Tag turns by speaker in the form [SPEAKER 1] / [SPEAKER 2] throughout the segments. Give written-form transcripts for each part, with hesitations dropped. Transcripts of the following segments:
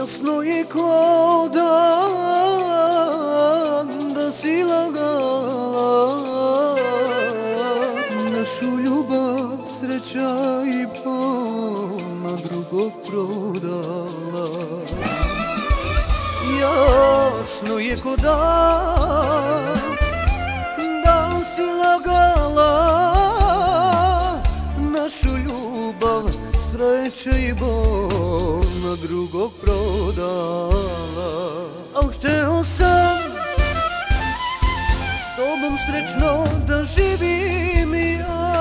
[SPEAKER 1] Jasno je ko dan da si lagala našu ljubav, sreća i bol na drugog prodala. Jasno je ko dan da si lagala našu ljubav, sreća i bol na drugog prodala. Al hteo sam s tobom srećno da živim i ja,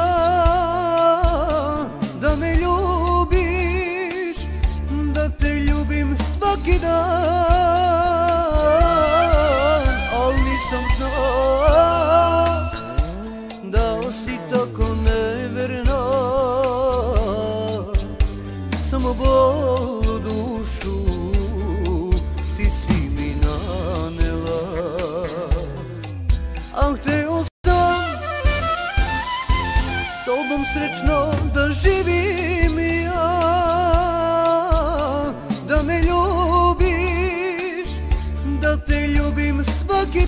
[SPEAKER 1] da me ljubiš, da te ljubim svaki dan. Al nisam znao da si tako neverna, samo bol u dušu ti si mi nanela. A hteo sam s tobom srećno da živim i ja, da me ljubiš, da te ljubim svaki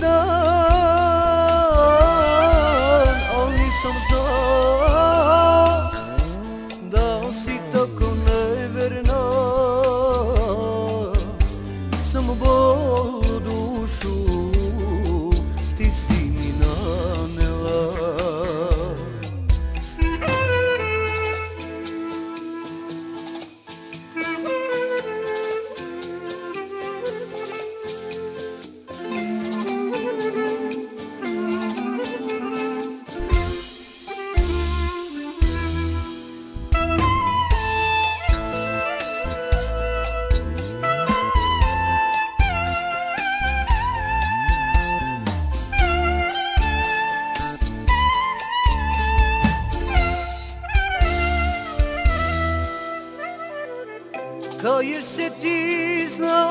[SPEAKER 1] dan. Al nisam znao da si tako neverna, samo bol u dušu ti si mi nanela. Kaješ se ti,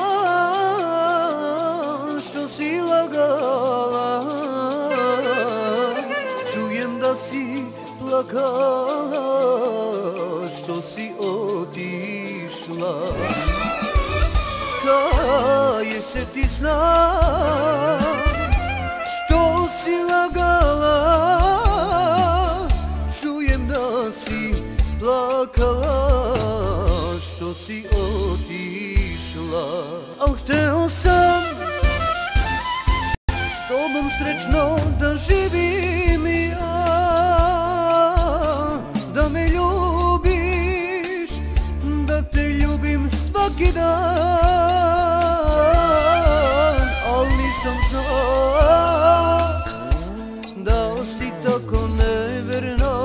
[SPEAKER 1] znaš što si lagala, čujem da si plakala što si otišla. Kaješ se ti, znaš što si lagala, čujem da si plakala što si otišla. Al hteo sam s tobom srećno da živim i ja, da me ljubiš, da te ljubim svaki dan. Al nisam znao da si tako neverna,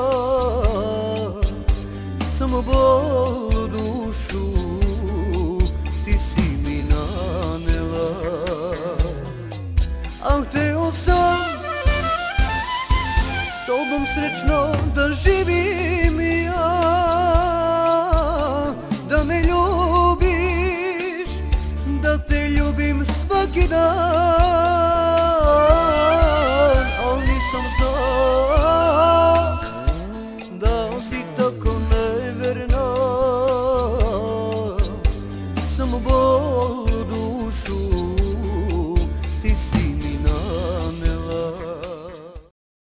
[SPEAKER 1] samo bol u dušu ti si mi nanela. A hteo sam s tobom srećno da živim i ja, da me ljubiš, da te ljubim svaki dan. Al nisam znao da si tako neverna, samo bol